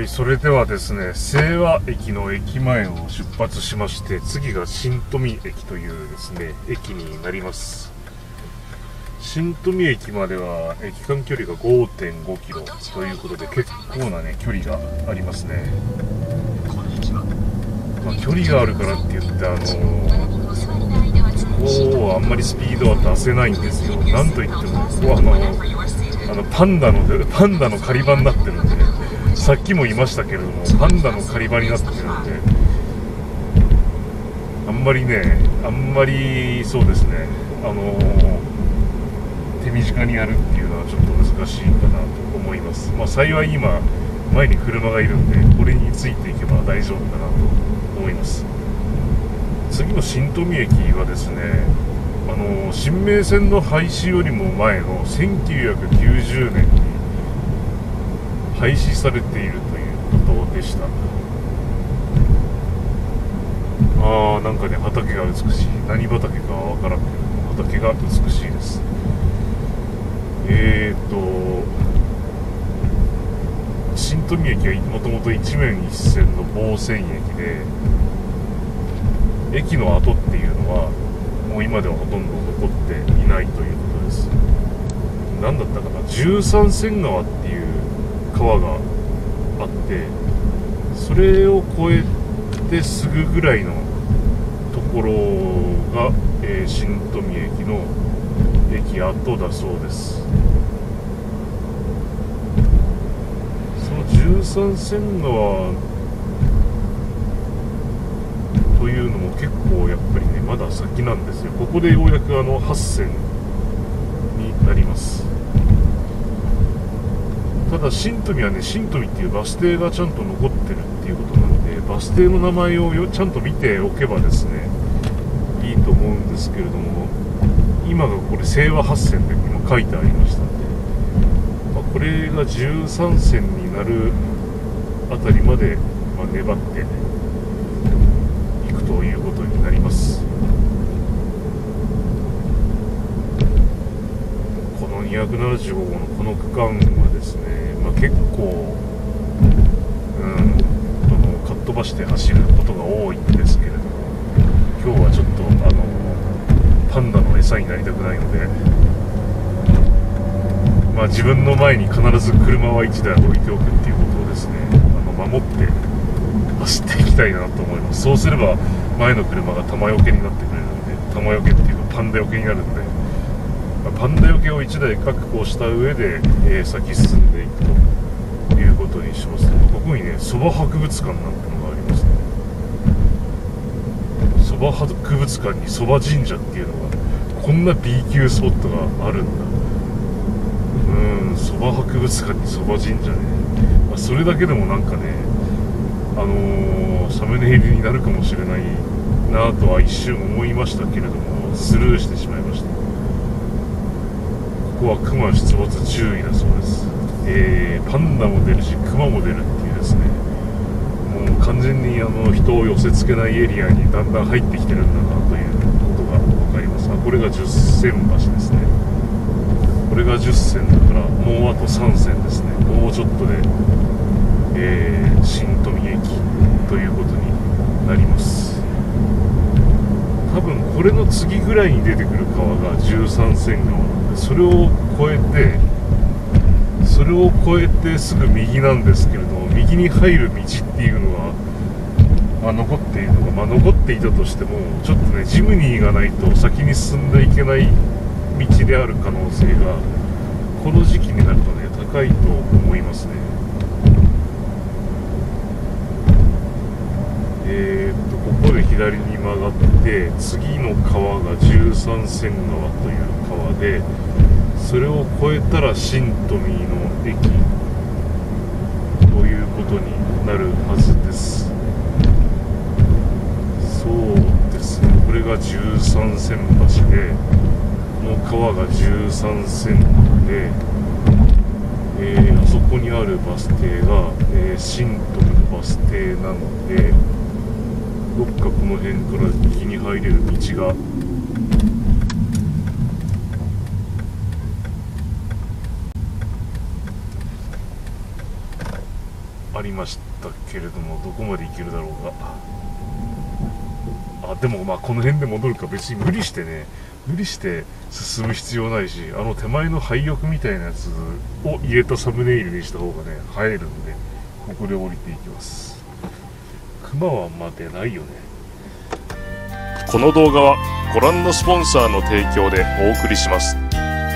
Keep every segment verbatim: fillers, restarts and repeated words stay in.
い、それではですね、清和駅の駅前を出発しまして、次が新富駅というですね、駅になります。新富駅までは駅間距離が ごてんごキロということで、結構なね距離がありますね。まあ、距離があるからって言って、あのー、ここはあんまりスピードは出せないんですよ。なんといってもここはあのあのパンダのパンダの狩り場になってるんで、ね、さっきも言いましたけれども、パンダの狩り場になってるんで、あんまりね、あんまりそうですね、あのー、手短にやるっていうのはちょっと難しいかなと思います。まあ、幸い今前に車がいるんで、これについていけば大丈夫かなと思います。次の新富駅はですね、あの新名線の廃止よりも前のせんきゅうひゃくきゅうじゅうねんに廃止されているということでした。あー、なんかね、畑が美しい。何畑かはわからんけど、畑が美しいです。えーと新富駅はもともと一面一線の防線駅で、駅の跡っていうのはもう今ではほとんど残っていないということです。何だったかな、十三線川っていう川があって、それを越えてすぐぐらいのところが、えー、新富駅の駅跡だそうです。その十三線川というのも結構やっぱりね、まだ先なんですよ。ここでようやくあのはち線になります。ただ新富はね、新富っていうバス停がちゃんと残ってるっていうことなんで、バス停の名前をよちゃんと見ておけばですね、いいと思うんですけれども、今がこれ清和はち線で今書いてありましたんで、まあ、これがじゅうさん線になるあたりまで、まあ、粘っていくということになります。このにひゃくななじゅうご号のこの区間はですね、まあ、結構、うん、あのかっ飛ばして走ることが多いんですけれども、今日はちょっとあのパンダの餌になりたくないので、まあ、自分の前に必ず車はいちだい置いておくっていうことをですね、あの守って走っていきたいなと思います。そうすれば前の車が玉よけになってくれるので、玉よけっていうかパンダよけになるので、まあ、パンダよけをいちだい確保した上で、えー、先進んでいくということにします。ここにね、そば博物館なんてのがありますね。そば博物館にそば神社っていうのが、こんな B 級スポットがあるんだ。うん、そば博物館にそば神社ね、まあ、それだけでもなんかね、あのー、サムネイルになるかもしれないなとは一瞬思いましたけれども、スルーしてしまいました。ここはクマ出没注意だそうです。えー、パンダも出るしクマも出るっていうですね、もう完全にあの人を寄せ付けないエリアにだんだん入ってきてるんだなということが分かります。あ、これがじゅっ線橋ですね。これがじゅっ線だからもうあとさん線ですね。もうちょっとで、えー、新富駅ということになります。多分これの次ぐらいに出てくる川がじゅうさん線川なんで、それを越えてそれを越えてすぐ右なんですけれども、右に入る道っていうのは、まあ、残っているのが、まあ、残っていたとしてもちょっとね、ジムニーがないと先に進んでいけない道である可能性がこの時期になるとね、高いと思いますね。えー、っとここで左に曲がって次の川がじゅうさん線川という川で、それを越えたら新富の駅ということになるはずです。そうですね、これがじゅうさん線橋で、この川がじゅうさん線で、えー、あそこにあるバス停が、えー、新富のバス停なので、どっかこの辺から右に入れる道がありましたけれども、どこまで行けるだろうが。あ、でもまあこの辺で戻るか。別に無理してね無理して進む必要ないし、あの手前の廃屋みたいなやつを入れたサムネイルにした方がね映えるんで、ここで降りていきます。熊はまあ出ないよね。この動画はご覧のスポンサーの提供でお送りします。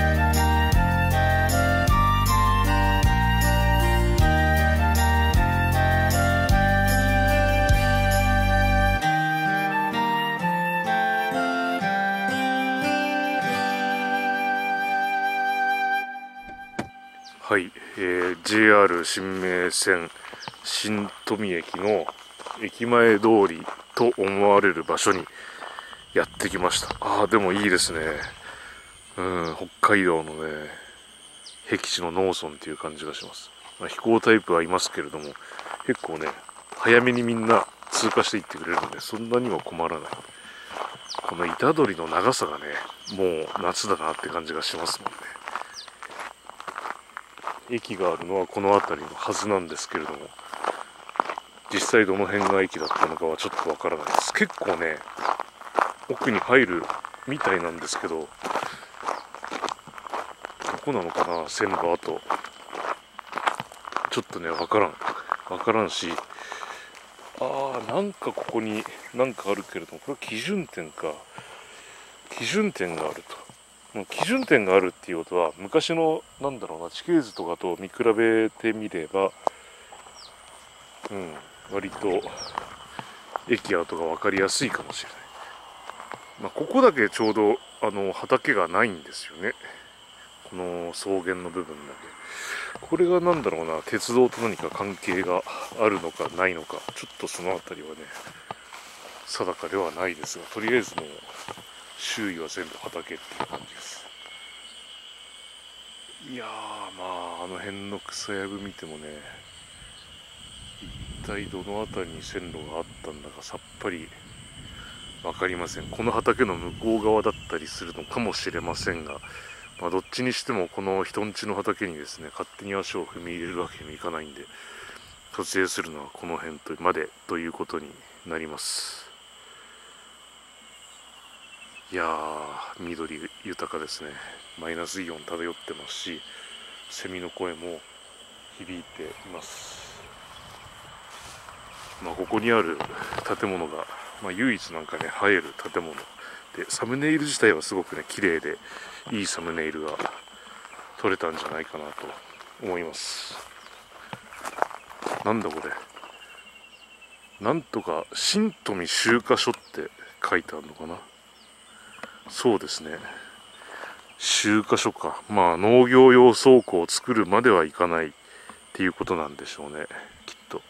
はい、えー、ジェイアール 新名線新富駅の駅前通りと思われる場所にやってきました。ああ、でもいいですね。うん、北海道のね僻地の農村っていう感じがします。まあ、飛行タイプはいますけれども、結構ね早めにみんな通過していってくれるので、そんなには困らない。この板取りの長さがねもう夏だなって感じがしますもんね。駅があるのはこの辺りのはずなんですけれども、実際どの辺が駅だったのかはちょっとわからないです。結構ね奥に入るみたいなんですけど、どこなのかな、線路跡ちょっとねわからんわからんし、あーなんかここになんかあるけれども、これは基準点か。基準点があると。基準点があるっていうことは、昔のなんだろうな地形図とかと見比べてみれば、うん、割と駅跡が分かりやすいかもしれない。まあ、ここだけちょうどあの畑がないんですよね。この草原の部分だけ。これがなんだろうな、鉄道と何か関係があるのかないのか、ちょっとそのあたりはね定かではないですが、とりあえずもう周囲は全部畑っていう感じです。いやー、まああの辺の草やぶ見てもね、一体どの辺りに線路があったんだかさっぱり分かりません。この畑の向こう側だったりするのかもしれませんが、まあ、どっちにしてもこの人んちの畑にですね勝手に足を踏み入れるわけにもいかないんで、撮影するのはこの辺とまでということになります。いやー、緑豊かですね。マイナスイオン漂ってますし、セミの声も響いています。まあ、ここにある建物が、まあ、唯一なんかね映える建物で、サムネイル自体はすごくね綺麗でいいサムネイルが撮れたんじゃないかなと思います。なんだこれ、なんとか新富集荷所って書いてあるのかな。そうですね、集荷所か。まあ農業用倉庫を作るまではいかないっていうことなんでしょうね、きっと。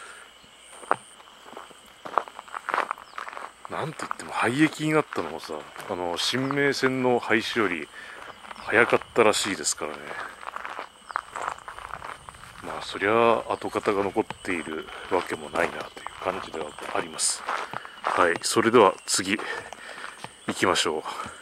なんと言っても廃駅になったのもさ、あの新名線の廃止より早かったらしいですからね。まあそりゃ跡形が残っているわけもないなという感じではあります。はい、それでは次行きましょう。